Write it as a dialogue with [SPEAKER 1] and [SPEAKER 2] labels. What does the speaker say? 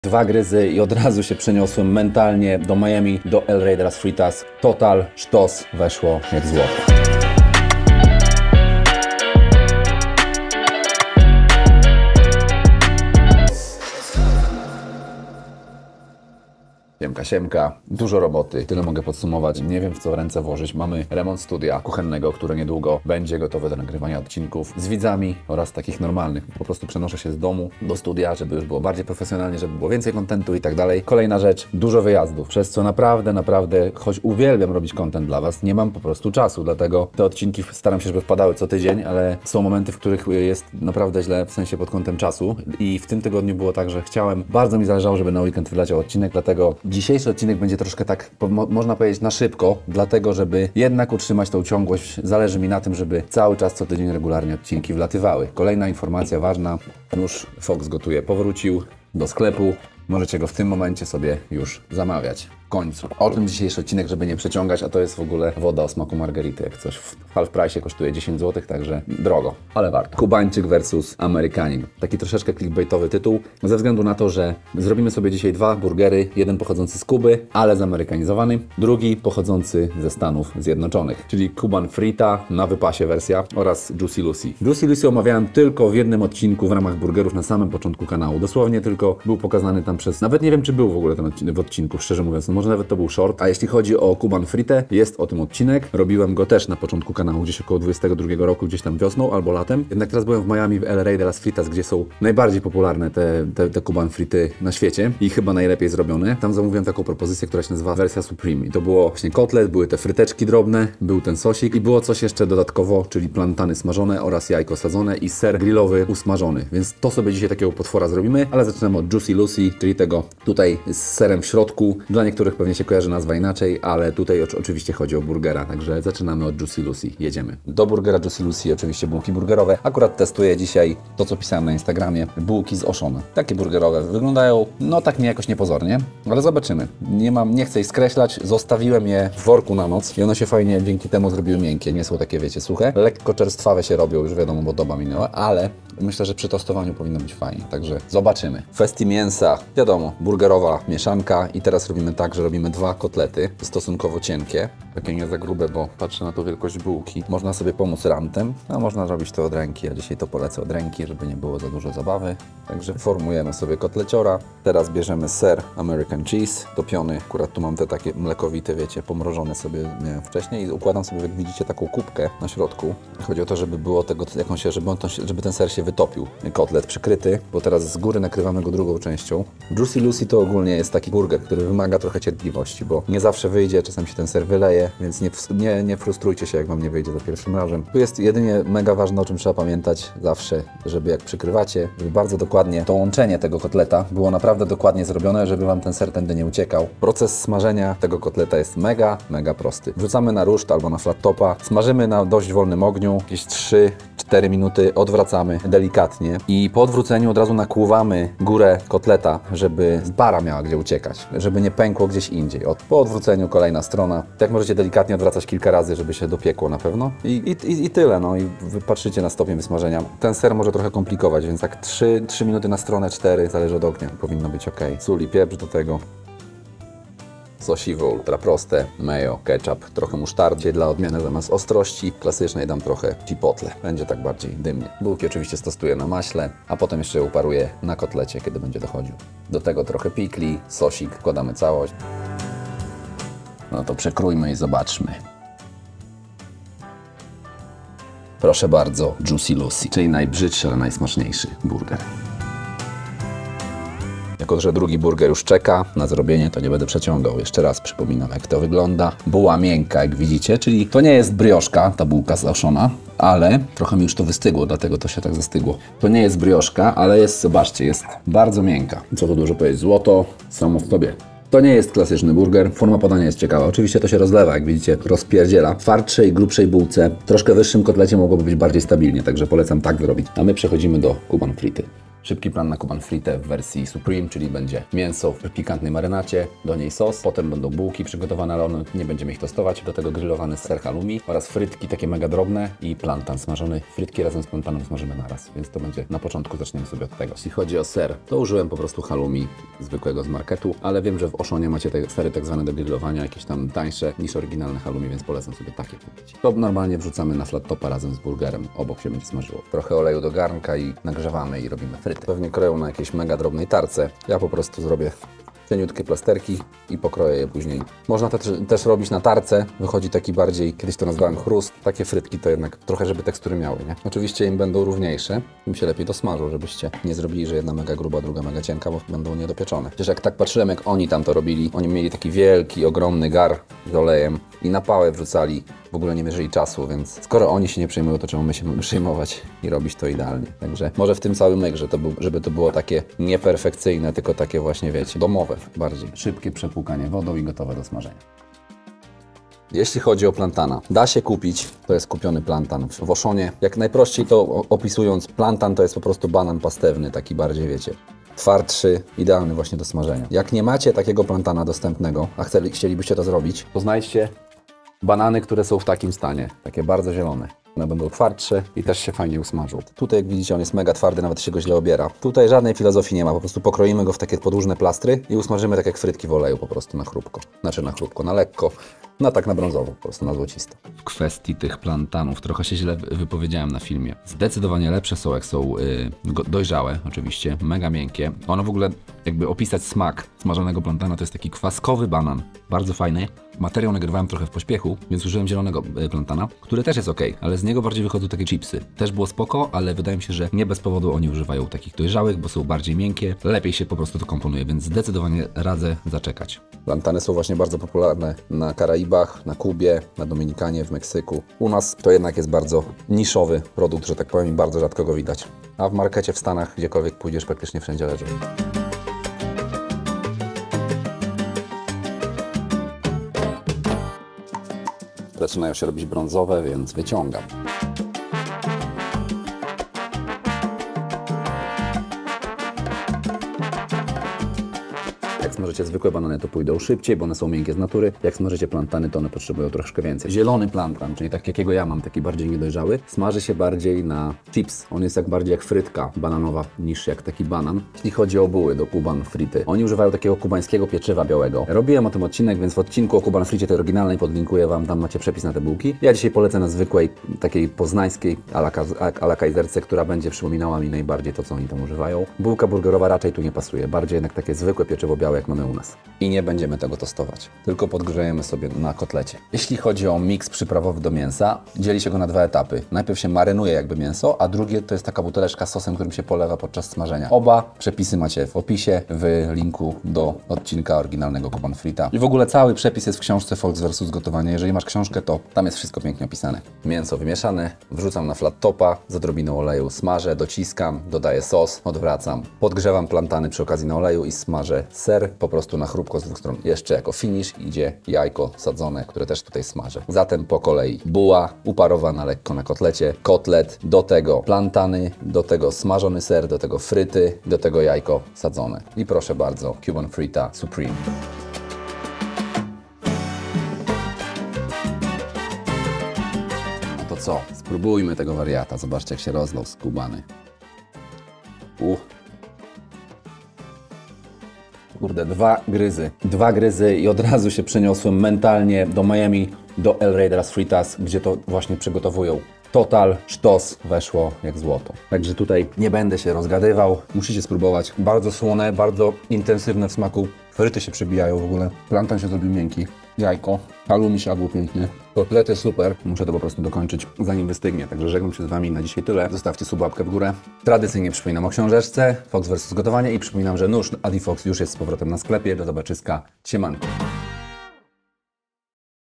[SPEAKER 1] 2 gryzy i od razu się przeniosłem mentalnie do Miami, do El Rey de las Fritas. Total sztos, weszło jak złoto. Siemka, dużo roboty, tyle mogę podsumować, nie wiem w co ręce włożyć. Mamy remont studia kuchennego, które niedługo będzie gotowe do nagrywania odcinków z widzami oraz takich normalnych. Po prostu przenoszę się z domu do studia, żeby już było bardziej profesjonalnie, żeby było więcej kontentu i tak dalej. Kolejna rzecz, dużo wyjazdów, przez co naprawdę, choć uwielbiam robić content dla Was, nie mam po prostu czasu, dlatego te odcinki staram się, żeby wpadały co tydzień, ale są momenty, w których jest naprawdę źle, w sensie pod kątem czasu i w tym tygodniu było tak, że bardzo mi zależało, żeby na weekend wyleciał odcinek, dlatego dzisiejszy odcinek będzie troszkę tak, można powiedzieć, na szybko, dlatego, żeby jednak utrzymać tą ciągłość, zależy mi na tym, żeby cały czas, co tydzień regularnie odcinki wlatywały. Kolejna informacja ważna, nóż Fox Gotuje powrócił do sklepu, możecie go w tym momencie sobie już zamawiać. W końcu. O tym dzisiejszy odcinek, żeby nie przeciągać, a to jest w ogóle woda o smaku margarity, jak coś w half price kosztuje 10 zł, także drogo, ale warto. Kubańczyk versus Amerykanin. Taki troszeczkę clickbaitowy tytuł, ze względu na to, że zrobimy sobie dzisiaj 2 burgery, jeden pochodzący z Kuby, ale zamerykanizowany, drugi pochodzący ze Stanów Zjednoczonych, czyli Cuban Frita, na wypasie wersja, oraz Juicy Lucy. Juicy Lucy omawiałem tylko w jednym odcinku w ramach burgerów na samym początku kanału. Dosłownie tylko był pokazany tam nawet nie wiem, czy był w ogóle ten odcinek w odcinku, szczerze mówiąc, no może nawet to był short. A jeśli chodzi o Cuban Fritę, jest o tym odcinek. Robiłem go też na początku kanału, gdzieś około 22 roku, gdzieś tam wiosną albo latem. Jednak teraz byłem w Miami, w El Rey de las Fritas, gdzie są najbardziej popularne te Cuban Frity na świecie i chyba najlepiej zrobione. Tam zamówiłem taką propozycję, która się nazywa wersja Supreme. I to było właśnie kotlet, były te fryteczki drobne, był ten sosik i było coś jeszcze dodatkowo, czyli plantany smażone oraz jajko sadzone i ser grillowy usmażony. Więc to sobie dzisiaj takiego potwora zrobimy, ale zaczynamy od Juicy Lucy, czyli tego tutaj z serem w środku. Dla niektórych pewnie się kojarzy nazwa inaczej, ale tutaj oczywiście chodzi o burgera, także zaczynamy od Juicy Lucy. Jedziemy. Do burgera Juicy Lucy oczywiście bułki burgerowe. Akurat testuję dzisiaj to, co pisałem na Instagramie, bułki z Auchan. Takie burgerowe wyglądają, no tak jakoś niepozornie, ale zobaczymy. Nie chcę ich skreślać, zostawiłem je w worku na noc i one się fajnie dzięki temu zrobiły miękkie, nie są takie, wiecie, suche. Lekko czerstwawe się robią, już wiadomo, bo doba minęła, ale myślę, że przy tostowaniu powinno być fajnie, także zobaczymy. W kwestii mięsa, wiadomo, burgerowa mieszanka i teraz robimy tak, że robimy 2 kotlety, stosunkowo cienkie, takie nie za grube, bo patrzę na to wielkość bułki. Można sobie pomóc rantem, a można robić to od ręki. Ja dzisiaj to polecę od ręki, żeby nie było za dużo zabawy. Także formujemy sobie kotleciora. Teraz bierzemy ser American Cheese, topiony. Akurat tu mam te takie mlekowite, wiecie, pomrożone sobie miałem wcześniej i układam sobie, jak widzicie, taką kubkę na środku. Chodzi o to, żeby było tego, żeby ten ser się wytopił. Kotlet przykryty, bo teraz z góry nakrywamy go drugą częścią. Juicy Lucy to ogólnie jest taki burger, który wymaga trochę cierpliwości, bo nie zawsze wyjdzie, czasem się ten ser wyleje, więc nie frustrujcie się, jak Wam nie wyjdzie za pierwszym razem. Tu jest jedynie mega ważne, o czym trzeba pamiętać zawsze, żeby jak przykrywacie, żeby bardzo dokładnie to łączenie tego kotleta było naprawdę dokładnie zrobione, żeby Wam ten ser tędy nie uciekał. Proces smażenia tego kotleta jest mega prosty. Wrzucamy na ruszt albo na flat topa, smażymy na dość wolnym ogniu, jakieś 3-4 minuty, odwracamy delikatnie i po odwróceniu od razu nakłuwamy górę kotleta, żeby para miała gdzie uciekać, żeby nie pękło gdzieś indziej. Po odwróceniu kolejna strona. Tak możecie delikatnie odwracać kilka razy, żeby się dopiekło na pewno. I tyle, no i wy patrzycie na stopień wysmażenia. Ten ser może trochę komplikować, więc tak 3 minuty na stronę, 4, zależy od ognia. Powinno być ok. Sól i pieprz do tego. Sosiwo ultra proste, mayo, ketchup, trochę musztardy dla odmiany zamiast ostrości klasycznej dam trochę chipotle. Będzie tak bardziej dymnie. Bułki oczywiście stosuję na maśle, a potem jeszcze je uparuję na kotlecie, kiedy będzie dochodził. Do tego trochę pikli, sosik, wkładamy całość. No to przekrójmy i zobaczmy. Proszę bardzo, Juicy Lucy, czyli najbrzydszy, ale najsmaczniejszy burger. Jako że drugi burger już czeka na zrobienie, to nie będę przeciągał. Jeszcze raz przypominam, jak to wygląda. Buła miękka, jak widzicie, czyli to nie jest brioszka, ta bułka z Auchana, ale trochę mi już to wystygło, dlatego to się tak zastygło. To nie jest brioszka, ale jest, zobaczcie, jest bardzo miękka. Co tu dużo powiedzieć, złoto samo w sobie. To nie jest klasyczny burger, forma podania jest ciekawa. Oczywiście to się rozlewa, jak widzicie, rozpierdziela. W twardszej, grubszej bułce, troszkę wyższym kotlecie mogłoby być bardziej stabilnie, także polecam tak zrobić. A my przechodzimy do Cuban Frity. Szybki plan na Cuban fritę w wersji Supreme, czyli będzie mięso w pikantnej marynacie, do niej sos, potem będą bułki przygotowane, ale one nie będziemy ich tostować. Do tego grillowany ser halloumi oraz frytki takie mega drobne i plantan smażony. Frytki razem z plantanem smażymy naraz, więc to będzie na początku, zaczniemy sobie od tego. Jeśli chodzi o ser, to użyłem po prostu halloumi zwykłego z marketu, ale wiem, że w Oszonie macie te sery tak zwane do grillowania, jakieś tam tańsze niż oryginalne halloumi, więc polecam sobie takie kupić. To normalnie wrzucamy na flat topa razem z burgerem, obok się będzie smażyło. Trochę oleju do garnka i nagrzewamy i robimy fryty. Pewnie kroją na jakiejś mega drobnej tarce. Ja po prostu zrobię cieniutkie plasterki i pokroję je później. Można to też robić na tarce, wychodzi taki bardziej, kiedyś to nazwałem chrust. Takie frytki to jednak trochę, żeby tekstury miały, nie? Oczywiście im będą równiejsze, im się lepiej to smażą, żebyście nie zrobili, że jedna mega gruba, druga mega cienka, bo będą niedopieczone. Przecież jak tak patrzyłem, jak oni tam to robili, oni mieli taki wielki, ogromny gar z olejem i na pałę wrzucali, w ogóle nie mierzyli czasu, więc skoro oni się nie przejmują, to czemu my się mamy przejmować i robić to idealnie. Także może w tym całym myk, żeby to było takie nieperfekcyjne, tylko takie właśnie, wiecie, domowe bardziej. Szybkie przepłukanie wodą i gotowe do smażenia. Jeśli chodzi o plantana, da się kupić, to jest kupiony plantan w Oszonie. Jak najprościej to opisując, plantan to jest po prostu banan pastewny, taki bardziej, wiecie, twardszy, idealny właśnie do smażenia. Jak nie macie takiego plantana dostępnego, a chcielibyście to zrobić, to znajdźcie banany, które są w takim stanie, takie bardzo zielone. One będą twardsze i też się fajnie usmażą. Tutaj, jak widzicie, on jest mega twardy, nawet się go źle obiera. Tutaj żadnej filozofii nie ma, po prostu pokroimy go w takie podłużne plastry i usmażymy tak jak frytki w oleju, po prostu na chrupko. Znaczy na chrupko, na lekko, tak na brązowo, po prostu na złocisto. W kwestii tych plantanów trochę się źle wypowiedziałem na filmie. Zdecydowanie lepsze są, jak są dojrzałe, oczywiście, mega miękkie. Ono w ogóle, jakby opisać smak smażonego plantana, to jest taki kwaskowy banan, bardzo fajny. Materiał nagrywałem trochę w pośpiechu, więc użyłem zielonego plantana, który też jest ok, ale z niego bardziej wychodzą takie chipsy. Też było spoko, ale wydaje mi się, że nie bez powodu oni używają takich dojrzałych, bo są bardziej miękkie, lepiej się po prostu to komponuje, więc zdecydowanie radzę zaczekać. Plantany są właśnie bardzo popularne na Karaibach, na Kubie, na Dominikanie, w Meksyku. U nas to jednak jest bardzo niszowy produkt, że tak powiem, i bardzo rzadko go widać. A w markecie w Stanach, gdziekolwiek pójdziesz, praktycznie wszędzie leżą. Zaczynają się robić brązowe, więc wyciągam. Jak smażycie zwykłe banany, to pójdą szybciej, bo one są miękkie z natury. Jak smażycie plantany, to one potrzebują troszkę więcej. Zielony plantan, czyli tak jakiego ja mam, taki bardziej niedojrzały, smaży się bardziej na chips. On jest bardziej jak frytka bananowa niż jak taki banan. Jeśli chodzi o buły do Cuban frity, oni używają takiego kubańskiego pieczywa białego. Robiłem o tym odcinek, więc w odcinku o Cuban fricie tej oryginalnej podlinkuję Wam, tam macie przepis na te bułki. Ja dzisiaj polecę na zwykłej, takiej poznańskiej a la kajzerce, która będzie przypominała mi najbardziej to, co oni tam używają. Bułka burgerowa raczej tu nie pasuje, bardziej jednak takie zwykłe pieczywo białe, jak mamy u nas. I nie będziemy tego tostować, tylko podgrzejemy sobie na kotlecie. Jeśli chodzi o miks przyprawowy do mięsa, dzieli się go na dwa etapy. Najpierw się marynuje jakby mięso, a drugie to jest taka buteleczka z sosem, którym się polewa podczas smażenia. Oba przepisy macie w opisie, w linku do odcinka oryginalnego Cuban frita. I w ogóle cały przepis jest w książce Fox vs. Gotowanie. Jeżeli masz książkę, to tam jest wszystko pięknie opisane. Mięso wymieszane, wrzucam na flat topa, z odrobiną oleju smażę, dociskam, dodaję sos, odwracam, podgrzewam plantany przy okazji na oleju i smażę ser po prostu na chrupko z dwóch stron. Jeszcze jako finish idzie jajko sadzone, które też tutaj smażę. Zatem po kolei buła uparowana lekko na kotlecie, kotlet, do tego plantany, do tego smażony ser, do tego fryty, do tego jajko sadzone. I proszę bardzo, Cuban Frita Supreme. No to co? Spróbujmy tego wariata. Zobaczcie, jak się rozlał skubany. Kurde, dwa gryzy i od razu się przeniosłem mentalnie do Miami, do El Raiders Fritas, gdzie to właśnie przygotowują. Total sztos, weszło jak złoto. Także tutaj nie będę się rozgadywał, musicie spróbować. Bardzo słone, bardzo intensywne w smaku. Fryty się przebijają w ogóle. Plantan się zrobił miękki. Jajko, halloumi siadło pięknie. Kotlety super. Muszę to po prostu dokończyć, zanim wystygnie. Także żegnam się z Wami na dzisiaj tyle. Zostawcie subłapkę w górę. Tradycyjnie przypominam o książeczce Fox vs. Gotowanie i przypominam, że nóż Adifox już jest z powrotem na sklepie. Do zobaczyska. Siemanko.